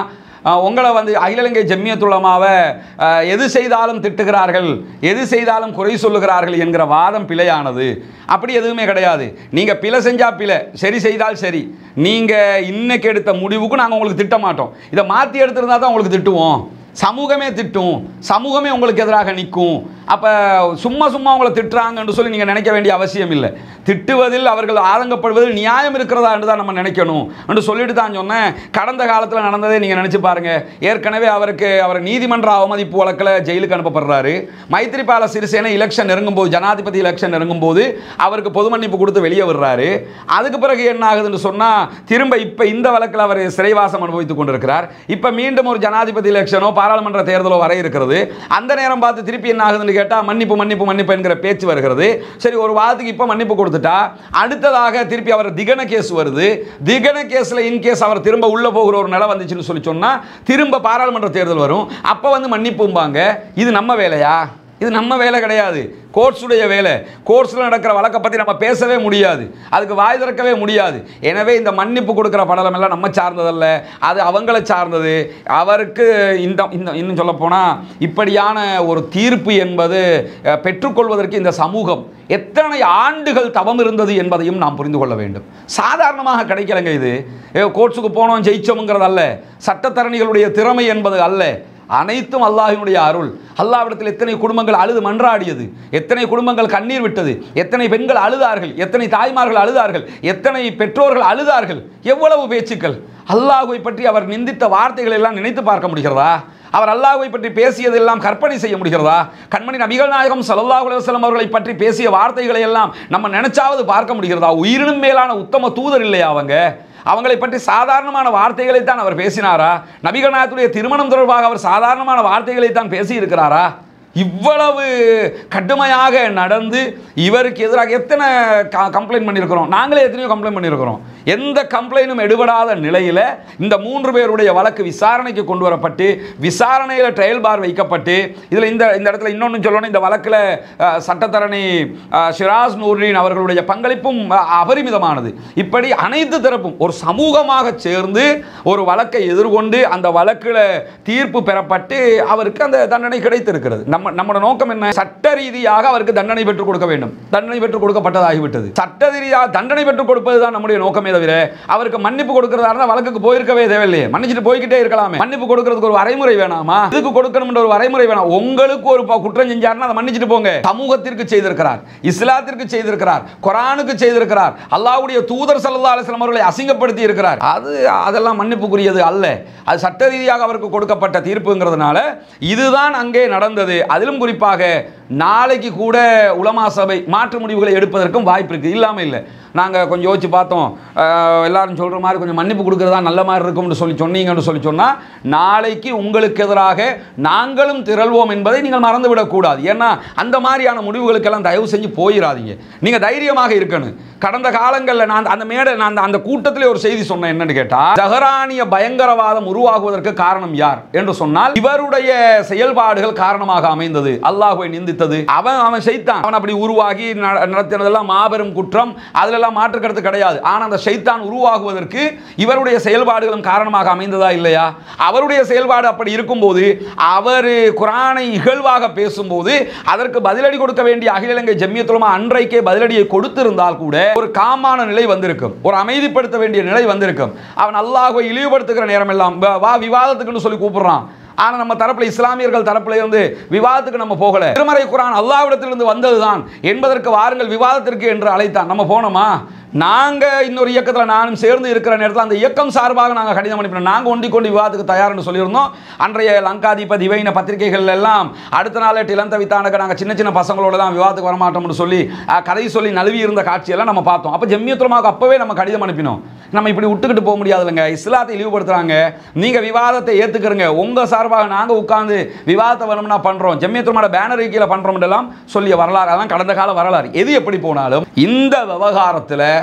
உங்களை வந்து அகில இலங்கை ஜம்மியத்துல் உலமாவை எது செய்தாலும் திட்டுகிறார்கள், எது செய்தாலும் குறை சொல்லுகிறார்கள் என்கிற வாதம் பிழையானது. அப்படி எதுவுமே கிடையாது. நீங்கள் பிழை செஞ்சால் பிழை, சரி செய்தால் சரி. நீங்கள் இன்னைக்கு எடுத்த முடிவுக்கு நாங்கள் உங்களுக்கு திட்ட மாட்டோம். இதை மாற்றி எடுத்திருந்தா தான் உங்களுக்கு திட்டுவோம். சமூகமே திட்டும், சமூகமே உங்களுக்கு எதிராக நிற்கும். அப்போ சும்மா உங்களை திட்டுறாங்கன்னு சொல்லி நீங்கள் நினைக்க வேண்டிய அவசியம் இல்லை. திட்டுவதில் அவர்கள் ஆதங்கப்படுவதில் நியாயம் இருக்கிறதா என்று தான் நம்ம நினைக்கணும் என்று சொல்லிட்டு தான் சொன்னேன். கடந்த காலத்தில் நடந்ததே நீங்கள் நினச்சி பாருங்கள். ஏற்கனவே அவர் நீதிமன்ற அவமதிப்பு வழக்கில் ஜெயிலுக்கு அனுப்பப்படுறாரு. மைத்ரிபால சிறிசேன எலெக்ஷன் நெருங்கும் போது, ஜனாதிபதி எலெக்ஷன் நெருங்கும் போது அவருக்கு பொது மன்னிப்பு கொடுத்து வெளியே விடுறாரு. அதுக்கு பிறகு என்ன ஆகுதுன்னு சொன்னால், திரும்ப இப்போ இந்த வழக்கில் அவர் சிறைவாசம் அனுபவித்துக் கொண்டிருக்கிறார். இப்போ மீண்டும் ஒரு ஜனாதிபதி எலெக்ஷனோ பாராளுமன்ற தேர்தலோ வர இருக்கிறது. அந்த நேரம் பார்த்து திருப்பி என்ன ஆகுதுன்னு கேட்டால் மன்னிப்பு என்கிற பேச்சு வருகிறது. சரி, ஒரு வாரத்துக்கு இப்போ மன்னிப்பு கொடுத்துட்டா அடுத்ததாக திருப்பி அவர் திகன கேஸ் வருது. திகன கேஸில் இன்கேஸ் அவர் திரும்ப உள்ள போகிற ஒரு நிலை வந்துச்சுன்னு சொல்லி சொன்னால் திரும்ப பாராளுமன்ற தேர்தல் வரும். அப்போ வந்து மன்னிப்பும்பாங்க. இது நம்ம வேலையா? இது நம்ம வேலை கிடையாது, கோர்ட்ஸுடைய வேலை. கோர்ட்ஸில் நடக்கிற வழக்கை பற்றி நம்ம பேசவே முடியாது, அதுக்கு வாய் திறக்கவே முடியாது. எனவே இந்த மன்னிப்பு கொடுக்குற படலம் எல்லாம் நம்ம சார்ந்ததல்ல, அது அவங்கள சார்ந்தது. அவருக்கு இன்னும் சொல்லப்போனால் இப்படியான ஒரு தீர்ப்பு என்பது பெற்றுக்கொள்வதற்கு இந்த சமூகம் எத்தனை ஆண்டுகள் தவம் இருந்தது என்பதையும் நாம் புரிந்து கொள்ள வேண்டும். சாதாரணமாக கிடைக்கலங்க இது. கோர்ட்ஸுக்கு போனோம் ஜெயிச்சோம்ங்கிறது அல்ல, சட்டத்தரணிகளுடைய திறமை என்பது அல்ல. அனைத்தும் அல்லாஹ்வினுடைய அருள். அல்லாஹ்விடத்தில் எத்தனை குடும்பங்கள் அழுது மன்றாடியது, எத்தனை குடும்பங்கள் கண்ணீர் விட்டது, எத்தனை பெண்கள் அழுதார்கள், எத்தனை தாய்மார்கள் அழுதார்கள், எத்தனை பெற்றோர்கள் அழுதார்கள், எவ்வளவு பேச்சுக்கள். அல்லாஹ்வை பற்றி அவர் நிந்தித்த வார்த்தைகள் எல்லாம் நினைத்து பார்க்க முடிகிறதா? அவர் அல்லாஹ்வை பற்றி பேசியதெல்லாம் கற்பனை செய்ய முடிகிறதா? கண்மணி நபிகள் நாயகம் ஸல்லல்லாஹு அலைஹி வஸல்லம் அவர்களை பற்றி பேசிய வார்த்தைகளை எல்லாம் நம்ம நினைச்சாவது பார்க்க முடிகிறதா? உயிரினும் மேலான உத்தம தூதர் இல்லையா அவங்களை பற்றி சாதாரணமான வார்த்தைகளை தான் அவர் பேசினாரா? நபிகள் நாயகத்துடைய திருமணம் தொடர்பாக அவர் சாதாரணமான வார்த்தைகளை தான் பேசியிருக்கிறாரா? இவ்வளவு கடுமையாக நடந்து இவருக்கு எதிராக எத்தனை கம்ப்ளைண்ட் பண்ணியிருக்கிறோம்? நாங்களே எத்தனையோ கம்ப்ளைண்ட் பண்ணியிருக்கிறோம். எந்த கம்ப்ளைண்டும் எடுபடாத நிலையில் இந்த 3 பேருடைய வழக்கு விசாரணைக்கு கொண்டு வரப்பட்டு விசாரணையில் ட்ரையல் பார் வைக்கப்பட்டு, இதில் இந்த இடத்துல இன்னொன்று சொல்லணும், இந்த வழக்கில் சட்டத்தரணி ஷிராஸ் நூர்தீன் அவர்களுடைய பங்களிப்பும் அபரிமிதமானது. இப்படி அனைத்து தரப்பும் ஒரு சமூகமாக சேர்ந்து ஒரு வழக்கை எதிர்கொண்டு அந்த வழக்கில் தீர்ப்பு பெறப்பட்டு அவருக்கு அந்த தண்டனை கிடைத்திருக்கிறது. நம்முடைய நோக்கம் என்ன? சட்ட ரீதியாக அவருக்கு தண்டனை பெற்றுக் கொடுக்க வேண்டும். தண்டனை பெற்றுக் கொடுக்கப்பட்டதாகிவிட்டது. சட்ட ரீதியாக தண்டனை பெற்றுக் கொடுப்பது தான் நம்முடைய நோக்கமே தவிர அவருக்கு மன்னிப்பு கொடுக்கிறதா இருந்தால் வழக்குக்கு போயிருக்கவே தேவையில்லையே, மன்னிச்சுட்டு போய்கிட்டே இருக்கலாமே. மன்னிப்பு கொடுக்கிறதுக்கு ஒரு வரைமுறை வேணாமா? இதுக்கு கொடுக்கணும் ஒரு வரைமுறை வேணாம். உங்களுக்கு ஒரு குற்றம் செஞ்சாருன்னா அதை மன்னிச்சுட்டு போங்க. சமூகத்திற்கு செய்திருக்கிறார், இஸ்லாத்திற்கு செய்திருக்கிறார், குர்ஆனுக்கு செய்திருக்கிறார், அல்லாஹ்வுடைய தூதர் ஸல்லல்லாஹு அலைஹி வஸல்லம் அவர்களை அசிங்கப்படுத்தி இருக்கிறார். அதெல்லாம் மன்னிப்புக்குரியது அல்ல. அது சட்ட ரீதியாக அவருக்கு கொடுக்கப்பட்ட தீர்ப்புங்கிறதுனால இதுதான் அங்கே நடந்தது. அதிலும் குறிப்பாக நாளைக்கு கூட உலமா சபை மாற்று முடிவுகளை எடுப்பதற்கும் வாய்ப்பு இருக்குது, இல்லாமல் இல்லை. நாங்கள் கொஞ்சம் யோசிச்சு பார்த்தோம். எல்லாரும் சொல்கிற மாதிரி கொஞ்சம் மன்னிப்பு கொடுக்குறதா நல்ல மாதிரி இருக்கும்னு சொன்னீங்கன்னு சொன்னால் நாளைக்கு உங்களுக்கு எதிராக நாங்களும் திரள்வோம் என்பதை நீங்கள் மறந்துவிடக்கூடாது. ஏன்னா அந்த மாதிரியான முடிவுகளுக்கெல்லாம் தயவு செஞ்சு போயிடாதீங்க. நீங்கள் தைரியமாக இருக்கணும். கடந்த காலங்களில் நான் அந்த கூட்டத்திலே ஒரு செய்தி சொன்னேன். என்னன்னு கேட்டால், ஜஹரானிய பயங்கரவாதம் உருவாகுவதற்கு காரணம் யார் என்று சொன்னால் இவருடைய செயல்பாடுகள் காரணமாக அமைந்தது. அல்லாஹ்வை நிந்தித்தது அவன் ஷைத்தான். அவன் அப்படி உருவாகி நடத்தினதெல்லாம் மாபெரும் குற்றம், அதில் மாற்று கருத்து கிடையாது. ஆனால் அந்த ஷைத்தான் உருவாகுவதற்கு இவருடைய செயல்பாடுகளும் காரணமாக அமைந்ததா இல்லையா? அவருடைய செயல்பாடு அப்படி இருக்கும்போது, அவர் குர்ஆனை இகழ்வாக பேசும்போது அதற்கு பதிலடி கொடுக்க வேண்டிய அகில இலங்கை ஜம்மியத்துல் உலமா அன்றைக்கே பதிலடியை கொடுத்திருந்தால் கூட ஒரு காமான நிலை வந்திருக்கும், ஒரு அமைதிப்படுத்த வேண்டிய நிலை வந்திருக்கும். அவன் அல்லாஹ்வை இழிவுபடுத்துகிற நேரம் எல்லாம் வா விவாதத்துக்குன்னு சொல்லி கூப்பிடுறான். ஆனால் நம்ம தரப்பில் இஸ்லாமியர்கள் தரப்பில் இருந்து விவாதத்துக்கு நம்ம போகல. திருமறை குர்ஆன் அல்லாஹ்விடத்திலிருந்து வந்ததுதான் என்பதற்கு வாருங்கள் விவாதத்திற்கு என்று அழைத்தான். நம்ம போனோமா? நாங்கள் இன்னொரு இயக்கத்தில் நானும் சேர்ந்து இருக்கிற நேரத்தில் அந்த இயக்கம் சார்பாக நாங்கள் கடிதம் அனுப்பினோம். நாங்கள் ஒண்டிக்கொண்டு விவாதத்துக்கு தயார்னு சொல்லியிருந்தோம். அன்றைய லங்காதீப திவைன பத்திரிகைகள் எல்லாம் அடுத்த நாள் டிலந்தவித்தானக்கு நாங்கள் சின்ன பசங்களோட தான் விவாதத்துக்கு வரமாட்டோம்னு சொல்லி கதை சொல்லி நழுவி இருந்த காட்சியெல்லாம் நம்ம பார்த்தோம். அப்போ ஜம்மியத்துல் உலமாவுக்கு அப்போவே நம்ம கடிதம் அனுப்பினோம். நம்ம இப்படி விட்டுக்கிட்டு போக முடியாது இல்லைங்க, இஸ்லாத்தை இழிவுபடுத்துறாங்க, நீங்கள் விவாதத்தை ஏற்றுக்கிறங்க, உங்கள் சார்பாக நாங்கள் உட்கார்ந்து விவாதத்தை வேணும்னா பண்ணுறோம், ஜம்மியத்துல் உலமாவோட பேனர் கீழே பண்ணுறோம் எல்லாம் சொல்லிய வரலாறு. அதான் கடந்த கால வரலாறு. எது எப்படி போனாலும் இந்த விவகாரத்தில்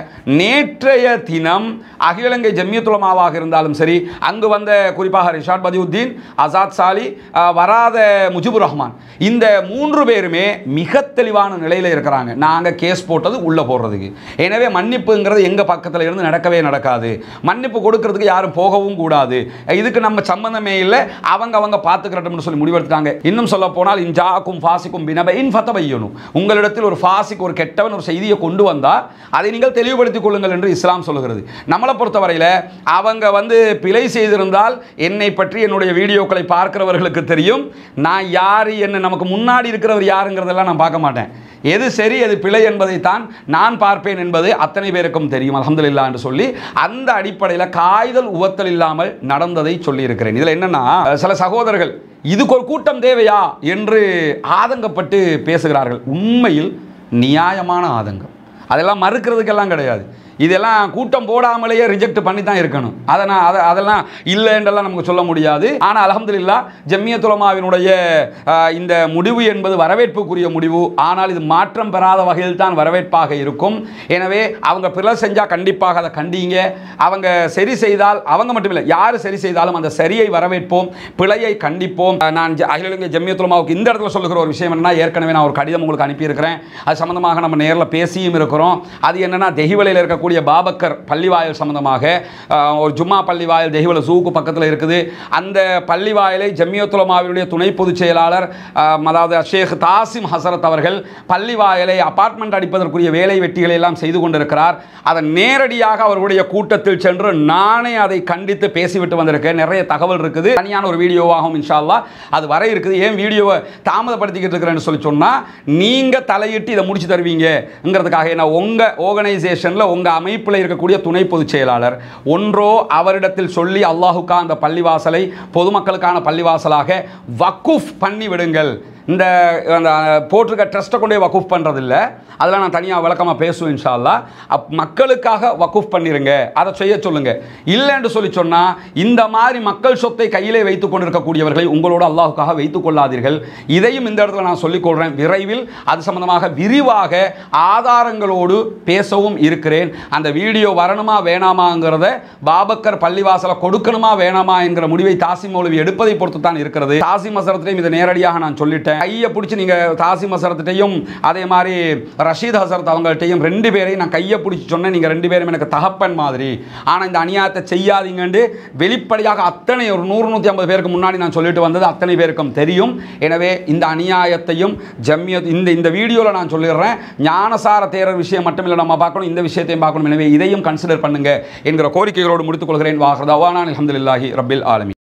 நேற்றைய தினம் அகில இலங்கை ஜம்மியத்துல் உலமாவாக இருந்தாலும் சரி, அங்கு வந்த குறிப்பாக ரிஷாட் பதியுத்தீன், அசாத் சாலி, வராத முஜிபுர் ரஹ்மான், இந்த 3 பேருமே மிக தெளிவான நிலையில் இருக்கிறாங்க. நாங்கள் கேஸ் போட்டது உள்ளே போடுறதுக்கு. எனவே மன்னிப்புங்கிறது எங்கள் பக்கத்தில் இருந்து நடக்கவே நடக்காது. மன்னிப்பு கொடுக்கறதுக்கு யாரும் போகவும் கூடாது. இதுக்கு நம்ம சம்பந்தமே இல்லை, அவங்க பார்த்துக்கிறோம்னு சொல்லி முடிவெடுத்தாங்க. இன்னும் சொல்ல போனால் இன்ஜாக்கும் ஃபாசிக்கும் பினபைன் ஃபதபையனும், உங்களிடத்தில் ஒரு ஃபாசிக், ஒரு கெட்டவன் ஒரு செய்தியை கொண்டு வந்தால் அதை நீங்கள் தெளிவுபடுத்திக் கொள்ளுங்கள் என்று இஸ்லாம் சொல்லுகிறது. நம்மளை பொறுத்தவரையில் அவங்க பிழை செய்திருந்தால் என்னை பற்றி என்னுடைய வீடியோக்களை பார்க்கிறவர்களுக்கு தெரியும். நான் யார், என்ன நமக்கு முன்னாடி இருக்கிறவர் யாருங்கிறதெல்லாம் நான் பார்க்க மாட்டேன். எது சரி எது பிழை என்பதைத்தான் நான் பார்ப்பேன் என்பது அத்தனை பேருக்கும் தெரியும் அல்ஹம்துலில்லாஹ் என்று சொல்லி அந்த அடிப்படையில் காய்தல் உவத்தல் இல்லாமல் நடந்ததை சொல்லி இருக்கிறேன். இதில் என்னன்னா, சில சகோதரர்கள் இதுக்கு ஒரு கூட்டம் தேவையா என்று ஆதங்கப்பட்டு பேசுகிறார்கள். உண்மையில் நியாயமான ஆதங்கம், அதெல்லாம் மறுக்கிறதுக்கெல்லாம் கிடையாது. இதெல்லாம் கூட்டம் போடாமலேயே ரிஜெக்ட் பண்ணி தான் இருக்கணும். அதெல்லாம் இல்லைன்றெல்லாம் நமக்கு சொல்ல முடியாது. ஆனால் அல்ஹம்துலில்லாஹ் ஜம்மியத்துல் உலமாவினுடைய இந்த முடிவு என்பது வரவேற்புக்குரிய முடிவு. ஆனால் இது மாற்றம் பெறாத வகையில் தான் வரவேற்பாக இருக்கும். எனவே அவங்க பிழை செஞ்சால் கண்டிப்பாக அதை கண்டிங்க. அவங்க சரி செய்தால், அவங்க மட்டும் இல்லை, யார் சரி செய்தாலும் அந்த சரியை வரவேற்போம், பிழையை கண்டிப்போம். நான் அகில இலங்கை ஜம்மியத்துல் உலமாவுக்கு இந்த இடத்துல சொல்லுகிற ஒரு விஷயம் என்னன்னா, ஏற்கனவே நான் ஒரு கடிதம் உங்களுக்கு அனுப்பியிருக்கிறேன். அது சம்பந்தமாக நம்ம நேரில் பேசியும் இருக்கிறோம். அது என்னன்னா, தெஹிவலையில் இருக்கக்கூடிய பாபக்கர் பள்ளிவாயல் சம்பந்தமாக ஒரு ஜும்மா பள்ளிவாயல் தெஹிவல ஜூக்கு பக்கத்தில் இருக்குது. அந்த பள்ளிவாயலை ஜம்மியத்துல் உலமாவினுடைய துணை பொதுச் செயலாளர் அதாவது ஷேக் தாசிம் ஹசரத் அவர்கள் பள்ளிவாயலை அபார்ட்மெண்ட் அடிப்பதற்குரிய வேலை வெட்டிகளை எல்லாம் செய்து கொண்டிருக்கிறார். அதை நேரடியாக அவர்களுடைய கூட்டத்தில் சென்று நானே அதை கண்டித்து பேசிவிட்டு வந்திருக்கேன். நிறைய தகவல் இருக்குது, தனியான ஒரு வீடியோவாகவும் இன்ஷா அல்லாஹ் அது வர இருக்குது. ஏன் வீடியோவை தாமதப்படுத்திக்கிட்டு இருக்கிறேன்னு சொல்லி சொன்னால், நீங்கள் தலையிட்டு இதை முடிச்சு தருவீங்கிறதுக்காக. ஏன்னா உங்கள் ஆர்கனைசேஷனில் உங்கள் அமைப்பில் இருக்கக்கூடிய துணை பொதுச் செயலாளர் ஒன்றோ அவரிடத்தில் சொல்லி அல்லாஹுக்கா அந்த பள்ளிவாசலை பொதுமக்களுக்கான பள்ளிவாசலாக வக்குஃப் பண்ணி விடுங்கள். இந்த போட்டிருக்க ட்ரஸ்ட்டை கொண்டே வக்குஃப் பண்ணுறதில்ல, அதெல்லாம் நான் தனியாக விளக்கமாக பேசுவேன் இன்ஷா அல்லாஹ். மக்களுக்காக வக்குஃப் பண்ணிடுங்க, அதை செய்ய சொல்லுங்கள். இல்லைன்னு சொல்லி சொன்னால் இந்த மாதிரி மக்கள் சொத்தை கையிலே வைத்துக் கொண்டிருக்கக்கூடியவர்களை உங்களோட அல்லாஹுக்காக வைத்துக் கொள்ளாதீர்கள். இதையும் இந்த இடத்துல நான் சொல்லிக்கொள்கிறேன். விரைவில் அது சம்பந்தமாக விரிவாக ஆதாரங்களோடு பேசவும் இருக்கிறேன். அந்த வீடியோ வரணுமா வேணாமாங்கிறத, பாபக்கர் பள்ளிவாசலை கொடுக்கணுமா வேணாமா என்கிற முடிவை தாசிம் மௌலவி எடுப்பதை பொறுத்து தான் இருக்கிறது. தாசிம் ஹசரத்தையும் இதை நேரடியாக நான் சொல்லிட்டேன். கையை பிடிச்சி நீங்கள் தாசிம் ஹசரத்தையும் அதே மாதிரி ரஷீத் ஹசரத் அவங்கள்ட்டையும் 2 பேரையும் நான் கையை பிடிச்சி சொன்னேன். நீங்கள் 2 பேரும் எனக்கு தகப்பன் மாதிரி, ஆனால் இந்த அநியாயத்தை செய்யாதீங்கன்னு வெளிப்படையாக அத்தனை ஒரு 100-150 பேருக்கு முன்னாடி நான் சொல்லிட்டு வந்தது அத்தனை பேருக்கும் தெரியும். எனவே இந்த அநியாயத்தையும் ஜம்மியத் இந்த வீடியோவில் நான் சொல்லிடுறேன். ஞானசார தேரர் விஷயம் மட்டும் இல்லை, நம்ம பார்க்கணும், இந்த விஷயத்தையும் பார்க்கணும். எனவே இதையும் கன்சிடர் பண்ணுங்க என்கிற கோரிக்கைகளோடு முடித்துக் கொள்கிறேன். வாஹ்ரதாவானா அல்ஹம்துலில்லாஹி ரப்பில் ஆலமீன்.